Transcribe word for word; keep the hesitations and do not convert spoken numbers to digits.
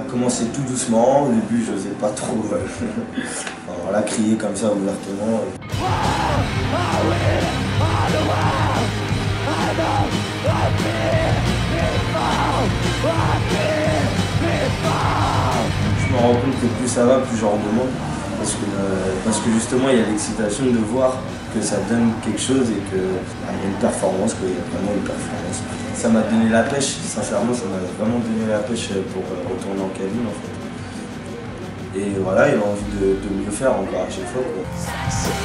On a commencé tout doucement, au début je n'osais pas trop euh, enfin, voilà, crier comme ça ouvertement. Je me rends compte que plus ça va, plus j'en demande. Parce que, euh, parce que justement il y a l'excitation de voir que ça donne quelque chose et qu'il bah, y a une performance, qu'il y a vraiment une performance. Ça m'a donné la pêche, sincèrement ça m'a vraiment donné la pêche pour euh, retourner en cabine en fait. Et voilà, il a envie de, de mieux faire encore à chaque fois, quoi.